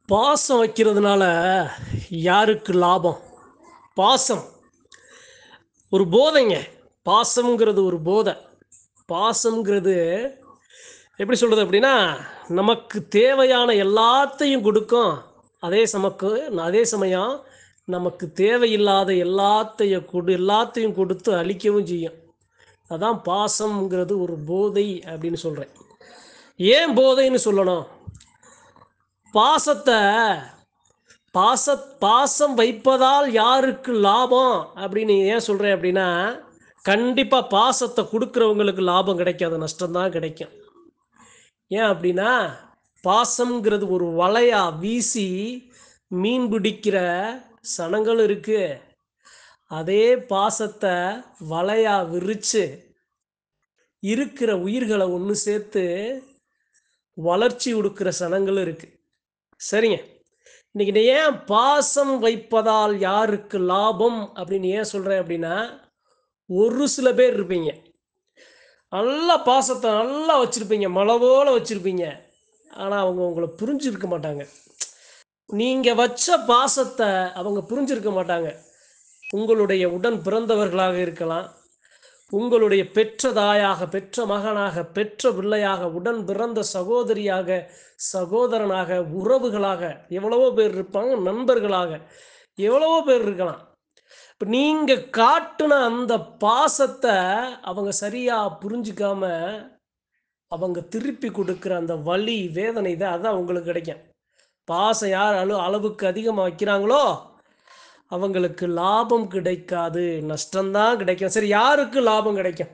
பாசம் வைக்கிறதுனால யாருக்கு லாபம்? பாசம் ஒரு போதைங்க. பாசம்ங்கிறது ஒரு போதை. பாசம்ங்கிறது எப்படி சொல்றது அப்படின்னா, நமக்கு தேவையான எல்லாத்தையும் குடுக்கும். அதே சமயம் நமக்கு தேவையில்லாத எல்லாத்தையும் கொடுத்து அழிக்கவும் செய்யும். அதான் பாசம்ங்கிறது ஒரு போதை அப்படின்னு சொல்றேன். ஏன் போதைன்னு சொல்லணும்? பாசத்த பாசம் வைப்பதால் யாருக்கு லாபம் அப்படின்னு ஏன் சொல்கிறேன் அப்படின்னா, கண்டிப்பாக பாசத்தை கொடுக்குறவங்களுக்கு லாபம் கிடைக்காது, நஷ்டம்தான் கிடைக்கும். ஏன் அப்படின்னா, பாசம்ங்கிறது ஒரு வலையா வீசி மீன் பிடிக்கிற சனங்களும் இருக்கு. அதே பாசத்தை வலையா விரிச்சு இருக்கிற உயிர்களை ஒன்று சேர்த்து வளர்ச்சி கொடுக்குற சனங்களும் இருக்கு. சரிங்க. இன்னைக்கு நான் ஏன் பாசம் வைப்பதால் யாருக்கு லாபம் அப்படின்னு ஏன் சொல்கிறேன் அப்படின்னா, ஒரு சில பேர் இருப்பீங்க. நல்லா பாசத்தை நல்லா வச்சுருப்பீங்க, மலை போல வச்சுருப்பீங்க. ஆனால் அவங்க உங்களை புரிஞ்சிருக்க மாட்டாங்க. நீங்கள் வச்ச பாசத்தை அவங்க புரிஞ்சிருக்க மாட்டாங்க. உங்களுடைய உடன் பிறந்தவர்களாக இருக்கலாம், உங்களுடைய பெற்ற தாயாக, பெற்ற மகனாக, பெற்ற பிள்ளையாக, உடன் பிறந்த சகோதரியாக, சகோதரனாக, உறவுகளாக எவ்வளவோ பேர் இருப்பாங்க, நண்பர்களாக எவ்வளவோ பேர் இருக்கலாம். இப்போ நீங்கள் காட்டுன அந்த பாசத்தை அவங்க சரியாக புரிஞ்சிக்காம அவங்க திருப்பி கொடுக்குற அந்த வலி வேதனை தான் அதான் உங்களுக்கு கிடைக்கும். பாசம் யார் அளவுக்கு அதிகமாக வைக்கிறாங்களோ அவங்களுக்கு லாபம் கிடைக்காது, நஷ்டம்தான் கிடைக்கும். சரி, யாருக்கு லாபம் கிடைக்கும்?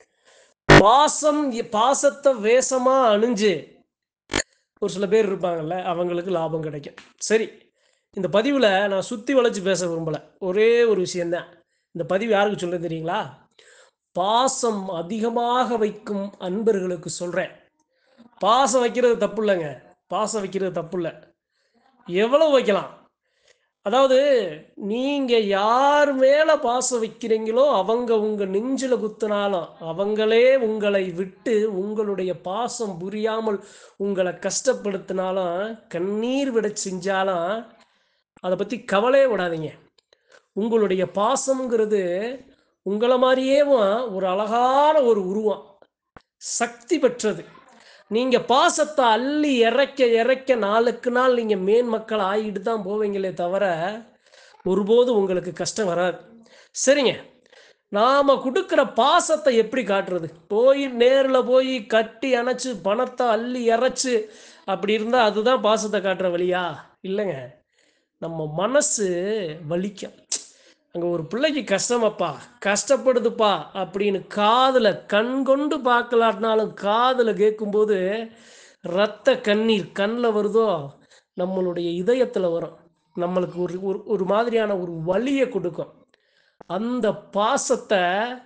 பாசத்தை வேஷமாக அணிஞ்சு ஒரு சில பேர் இருப்பாங்கல்ல, அவங்களுக்கு லாபம் கிடைக்கும். சரி, இந்த பதிவில் நான் சுற்றி வளைச்சு பேச விரும்பலை. ஒரே ஒரு விஷயந்தான். இந்த பதிவு யாருக்கு சொல்கிறேன் தெரியுங்களா? பாசம் அதிகமாக வைக்கும் அன்பர்களுக்கு சொல்கிறேன். பாசம் வைக்கிறது தப்பு இல்லைங்க. பாசம் வைக்கிறது தப்பு இல்லை. எவ்வளவு வைக்கலாம். அதாவது நீங்கள் யார் மேலே பாசம் வைக்கிறீங்களோ அவங்க உங்கள் நெஞ்சில் குத்தினாலும், அவங்களே உங்களை விட்டு உங்களுடைய பாசம் புரியாமல் உங்களை கஷ்டப்படுத்தினாலும், கண்ணீர் விட செஞ்சாலும் அதை பற்றி கவலையே விடாதீங்க. உங்களுடைய பாசம்ங்கிறது உங்களை மாதிரியே ஒரு அழகான ஒரு உருவம், சக்தி பெற்றது. நீங்கள் பாசத்தை அள்ளி இறைக்க இறைக்க நாளுக்கு நாள் நீங்கள் மேன்மக்கள் ஆகிட்டு தான் போவீங்களே தவிர ஒருபோது உங்களுக்கு கஷ்டம் வராது. சரிங்க, நாம் கொடுக்குற பாசத்தை எப்படி காட்டுறது? நேரில் போய் கட்டி அணைச்சி பணத்தை அள்ளி இறைச்சி அப்படி இருந்தால் அதுதான் பாசத்தை காட்டுற வழியா? இல்லைங்க. நம்ம மனசு வலிக்கும். அங்கே ஒரு பிள்ளைக்கு கஷ்டமாப்பா, கஷ்டப்படுதுப்பா அப்படின்னு காதில் கண் கொண்டு பார்க்கலாட்டினாலும் காதில் கேட்கும்போது இரத்த கண்ணீர் கண்ணில் வருதோ, நம்மளுடைய இதயத்தில் வரும். நம்மளுக்கு ஒரு ஒரு மாதிரியான ஒரு வலியை கொடுக்கும். அந்த பாசத்தை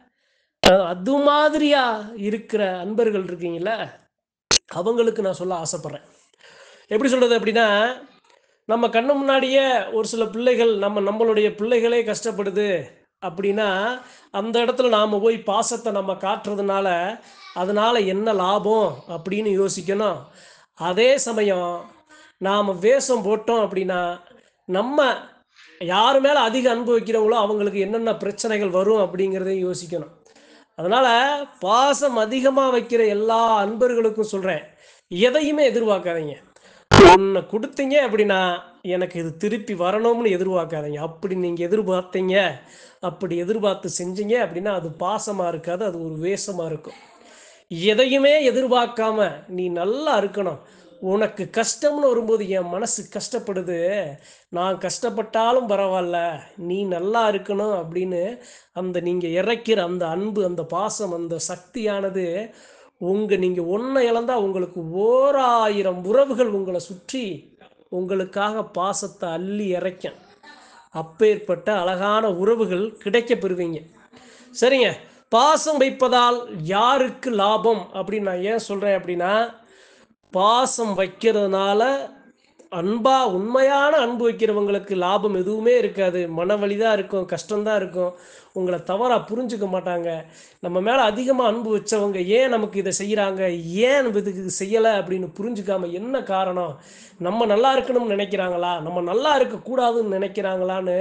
அது மாதிரியா இருக்கிற அன்பர்கள் இருக்கீங்களா, அவங்களுக்கு நான் சொல்ல ஆசைப்படுறேன். எப்படி சொல்கிறது அப்படின்னா, நம்ம கண்ணு முன்னாடியே ஒரு சில பிள்ளைகள் நம்மளுடைய பிள்ளைகளே கஷ்டப்படுது அப்படின்னா, அந்த இடத்துல நாம் போய் பாசத்தை நம்ம காட்டுறதுனால அதனால் என்ன லாபம் அப்படின்னு யோசிக்கணும். அதே சமயம் நாம் வேஷம் போட்டோம் அப்படின்னா, நம்ம யார் மேலே அதிக அன்பு வைக்கிறவங்களோ அவங்களுக்கு என்னென்ன பிரச்சனைகள் வரும் அப்படிங்கிறதையும் யோசிக்கணும். அதனால் பாசம் அதிகமாக வைக்கிற எல்லா அன்பர்களுக்கும் சொல்கிறேன், எதையுமே எதிர்பார்க்காதீங்க. ஒன்று கொடுத்தீங்க அப்படின்னா எனக்கு இது திருப்பி வரணும்னு எதிர்பார்க்காதீங்க. அப்படி நீங்கள் எதிர்பார்த்தீங்க, அப்படி எதிர்பார்த்து செஞ்சீங்க அப்படின்னா அது பாசமாக இருக்காது, அது ஒரு வேஷமாக இருக்கும். எதையுமே எதிர்பார்க்காம நீ நல்லா இருக்கணும். உனக்கு கஷ்டம்னு வரும்போது என் மனசு கஷ்டப்படுது, நான் கஷ்டப்பட்டாலும் பரவாயில்ல, நீ நல்லா இருக்கணும் அப்படின்னு அந்த நீங்கள் இறைக்கிற அந்த அன்பு, அந்த பாசம், அந்த சக்தியானது நீங்கள் ஒன்றை இழந்தால் உங்களுக்கு 1000 உறவுகள் உங்களை சுற்றி உங்களுக்காக பாசத்தை அள்ளி இறைக்கும். அப்பேற்பட்ட அழகான உறவுகள் கிடைக்க பெறுவீங்க. சரிங்க, பாசம் வைப்பதால் யாருக்கு லாபம் அப்படின்னு நான் ஏன் சொல்கிறேன் அப்படின்னா, பாசம் வைக்கிறதுனால உண்மையான அன்பு வைக்கிறவங்களுக்கு லாபம் எதுவுமே இருக்காது. மனவலி தான் இருக்கும், கஷ்டம் தான் இருக்கும். உங்கள தவறா புரிஞ்சுக்க மாட்டாங்க. நம்ம மேல அதிகமா அன்பு வச்சவங்க ஏன் நமக்கு இத செய்றாங்க? ஏன் இதுக்கு செய்யல அப்படின்னு புரிஞ்சுக்காம என்ன காரணம்? நம்ம நல்லா இருக்கணும்னு நெனைக்கிறாங்களா? நம்ம நல்லா இருக்கக்கூடாதுன்னு நெனைக்கிறாங்களான்னு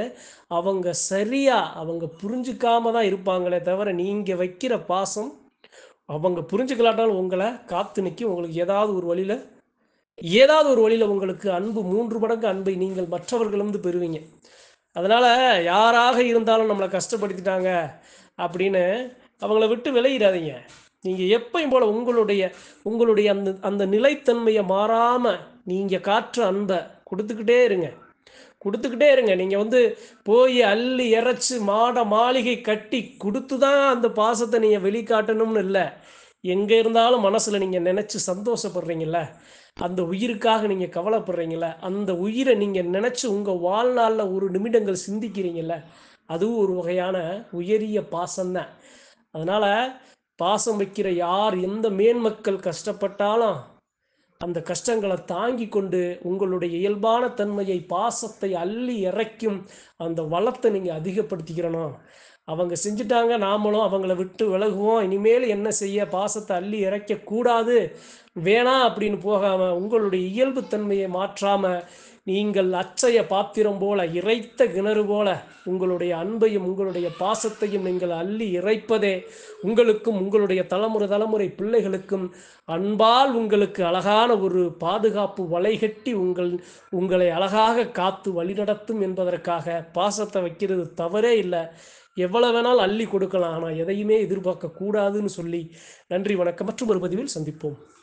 அவங்க புரிஞ்சுக்காம தான் இருப்பாங்களே தவிர, நீங்க வைக்கிற பாசம் அவங்க புரிஞ்சுக்கலாட்டாலும் உங்கள காத்து நிக்கும். உங்களுக்கு ஏதாவது ஒரு வழியில உங்களுக்கு அன்பு 3 மடங்கு அன்பை நீங்கள் மற்றவர்களிடமிருந்து பெறுவீங்க. அதனால யாராக இருந்தாலும் நம்மள கஷ்டப்படுத்திட்டாங்க அப்படின்னு அவங்கள விட்டு விலகிடாதீங்க. நீங்க எப்பயும் போல உங்களுடைய உங்களுடைய அந்த அந்த நிலைத்தன்மைய மாறாம நீங்க காட்டுற அன்ப குடுத்துக்கிட்டே இருங்க. குடுத்துக்கிட்டே இருங்க. நீங்க போய் அள்ளி இறைச்சு மாளிகை கட்டி குடுத்து தான் அந்த பாசத்த நீங்க வெளிக்காட்டணும்னு இல்ல. எங்க இருந்தாலும் மனசுல நீங்க நெனச்சு சந்தோஷப்படுறீங்கல்ல, அந்த உயிருக்காக நீங்க கவலைப்படுறீங்கல்ல, அந்த உயிர நீங்க நெனச்சு உங்க வாழ்நாள்ல ஒரு நிமிடங்கள் சிந்திக்கிறீங்கல்ல, அதுவும் ஒரு வகையான உயரிய பாசம் தான். அதனால பாசம் வைக்கிற யார் எந்த மேன்மக்கள் கஷ்டப்பட்டாலும் அந்த கஷ்டங்கள தாங்கிக் கொண்டு உங்களுடைய இயல்பான தன்மையை, பாசத்தை அள்ளி இறைக்கும் அந்த வளத்த நீங்க அதிகப்படுத்திக்கிறணும். அவங்க செஞ்சுட்டாங்க, நாமளும் அவங்கள விட்டு விலகுவோம். இனிமேல் என்ன செய்ய பாசத்த அள்ளி இறைக்கக்கூடாது, வேணாம் அப்படின்னு போகாம, உங்களுடைய இயல்பு தன்மையை மாற்றாம, நீங்கள் அட்சய பாத்திரம் போல, இறைத்த கிணறு போல, உங்களுடைய அன்பையும், உங்களுடைய பாசத்தையும் நீங்கள் அள்ளி இறைப்பதே உங்களுக்கும், உங்களுடைய தலைமுறை பிள்ளைகளுக்கும் அன்பால் உங்களுக்கு அழகான ஒரு பாதுகாப்பு வலைகட்டி உங்களை அழகாக காத்து வழிநடத்தும் என்பதற்காக பாசத்தை வைக்கிறது தவறே இல்லை. எவ்வளவு வேணாலும் அள்ளி கொடுக்கலாம். ஆனால் எதையுமே எதிர்பார்க்க கூடாதுன்னு சொல்லி நன்றி, வணக்கம். மற்றும் ஒரு பதிவில் சந்திப்போம்.